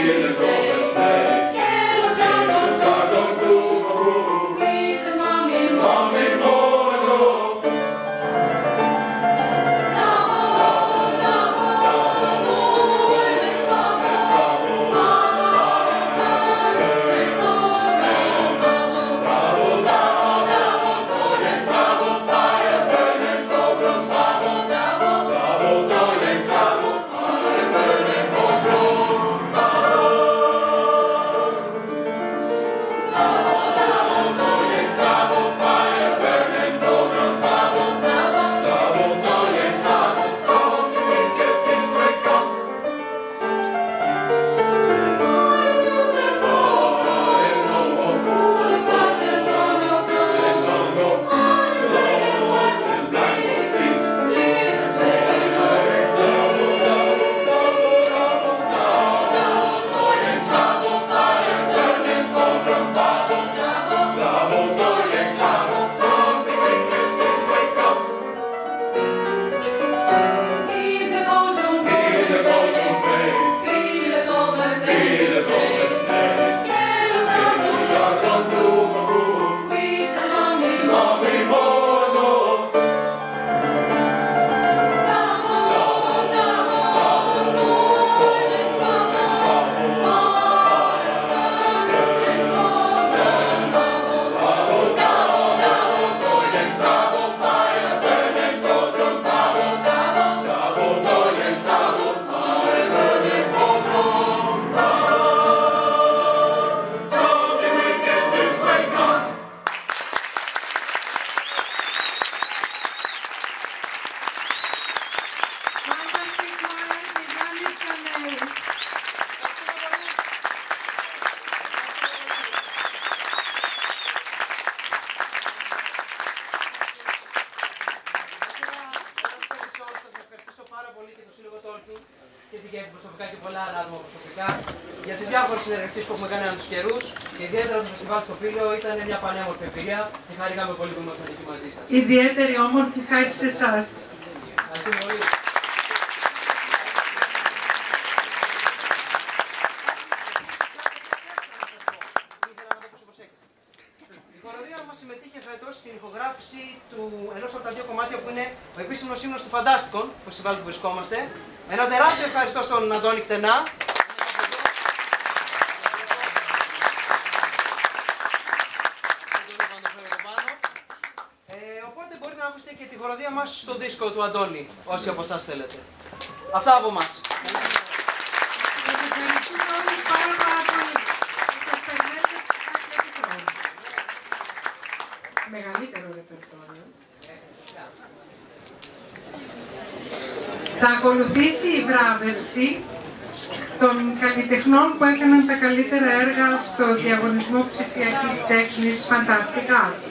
και την Κέφη προσωπικά και πολλά άλλα άτομα προσωπικά για τις διάφορες συνεργασίες που έχουμε κάνει ανά τους καιρούς και ιδιαίτερα το φεστιβάλ στο Πύλαιο ήταν μια πανέμορφη εμπειρία και χαρήκαμε πολύ που ήμασταν εκεί μαζί σας. Ιδιαίτερη όμορφη χάρη σε εσάς. Ευχαριστώ πολύ. Η χοροδία μας συμμετείχε φέτος στην ηχογράφηση του ενός από τα δύο κομμάτια που είναι ο επίσημος ύμνος του Φαντάστικον, του φεστιβάλ που βρισκόμαστε. Ένα τεράστιο ευχαριστώ στον Αντώνη Κτενά. Οπότε μπορείτε να ακούσετε και τη χοροδία μας στο δίσκο του Αντώνη, όσοι από εσάς θέλετε. Αυτά από εμάς. Μεγαλύτερο ρεπερτόριο. Θα ακολουθήσει η βράβευση των καλλιτεχνών που έκαναν τα καλύτερα έργα στο διαγωνισμό ψηφιακής τέχνης Fantastic Art.